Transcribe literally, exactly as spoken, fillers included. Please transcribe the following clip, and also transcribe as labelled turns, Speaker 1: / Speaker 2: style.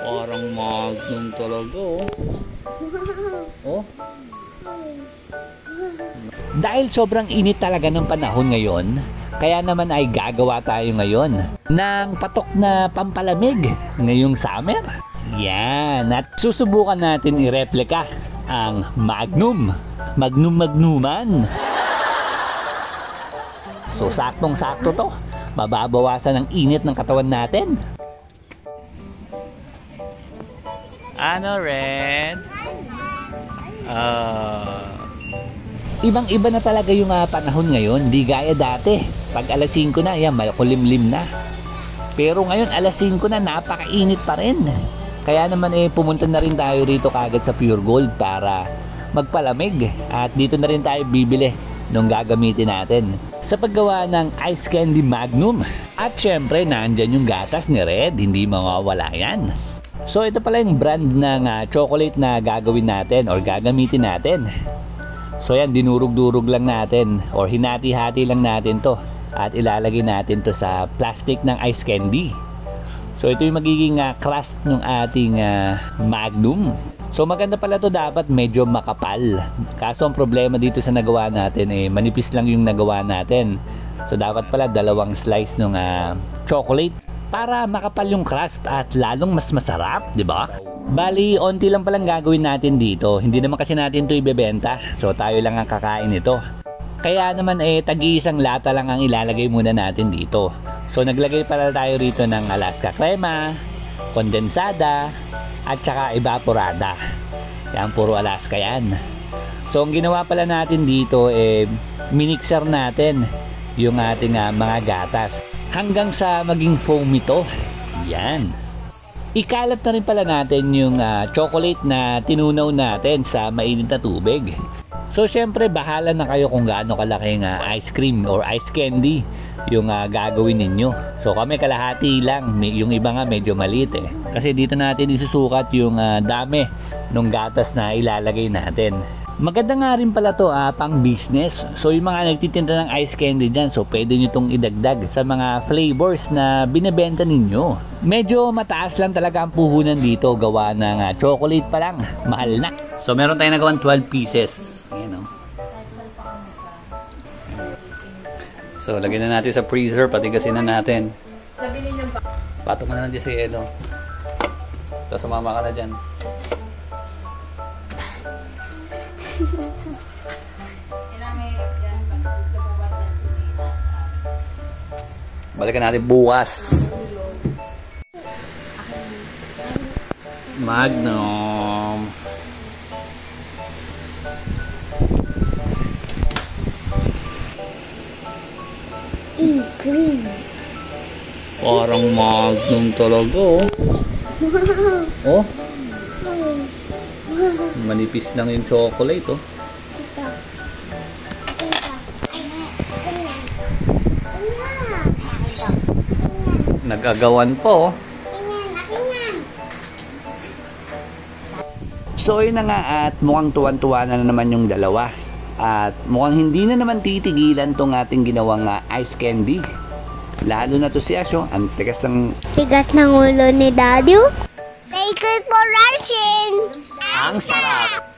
Speaker 1: Parang Magnum talaga, oh. Oh. Dahil sobrang init talaga ng panahon ngayon, kaya naman ay gagawa tayo ngayon ng patok na pampalamig ngayong summer. Yan, at susubukan natin i-replika ang Magnum. Magnum Magnuman. So saktong-sakto to. Mababawasan ang init ng katawan natin. Ano, Red? Uh, Ibang-iba na talaga yung uh, panahon ngayon. Di gaya dati. Pag alas singko na, yan, makulimlim na. Pero ngayon, alas singko na, napakainit pa rin. Kaya naman eh, pumunta na rin tayo rito kagad sa Pure Gold para magpalamig. At dito na rin tayo bibili nung gagamitin natin sa paggawa ng Ice Candy Magnum. At syempre, nandyan yung gatas ni Red. Hindi mawawala yan. So ito pala yung brand ng uh, chocolate na gagawin natin or gagamitin natin. So yan, dinurog-durog lang natin or hinati-hati lang natin to at ilalagay natin to sa plastic ng ice candy. So ito yung magiging uh, crust ng ating uh, Magnum. So maganda pala to, dapat medyo makapal. Kaso ang problema dito sa nagawa natin eh manipis lang yung nagawa natin. So dapat pala dalawang slice ng uh, chocolate para makapal yung crust at lalong mas masarap, di ba? Bali, onti lang palang gagawin natin dito. Hindi naman kasi natin ito ibebenta. So tayo lang ang kakain nito. Kaya naman eh, tag-iisang lata lang ang ilalagay muna natin dito. So naglagay pala tayo rito ng Alaska crema, kondensada, at saka evaporada. Yan, puro Alaska yan. So ang ginawa pala natin dito eh, minixer natin yung ating uh, mga gatas hanggang sa maging foamy to. Yan. Ikalat na rin pala natin yung uh, chocolate na tinunaw natin sa mainit na tubig. So syempre bahala na kayo kung gaano kalaking uh, ice cream or ice candy yung uh, gagawin ninyo. So kami kalahati lang, yung iba nga medyo maliit eh. Kasi dito natin isusukat yung uh, dami ng gatas na ilalagay natin. Maganda nga rin pala to ah, pang business. So yung mga nagtitinda ng ice candy dyan, so pwede nyo itong idagdag sa mga flavors na binibenta ninyo. Medyo mataas lang talaga ang puhunan dito, gawa ng uh, chocolate pa lang, mahal na. So meron tayong nagawang twelve pieces. Ayan, oh. So lagyan na natin sa freezer, patigasin na natin. Patok mo na lang dyan sa yelo. Tapos sumama ka na dyan. Balikan natin bukas. Magnum.
Speaker 2: Mm, green.
Speaker 1: Parang Magnum talaga, oh. Oh. Manipis lang yung chocolate, oh. Nag-agawan po, oh. So yun na nga, at mukhang tuwan-tuwa na naman yung dalawa. At mukhang hindi na naman titigilan tong ating ginawang uh, ice candy. Lalo na to siya, so ang tigas ng...
Speaker 2: Tigas ng ulo ni Daddy. Thank you for rushing.
Speaker 1: Ang sarap!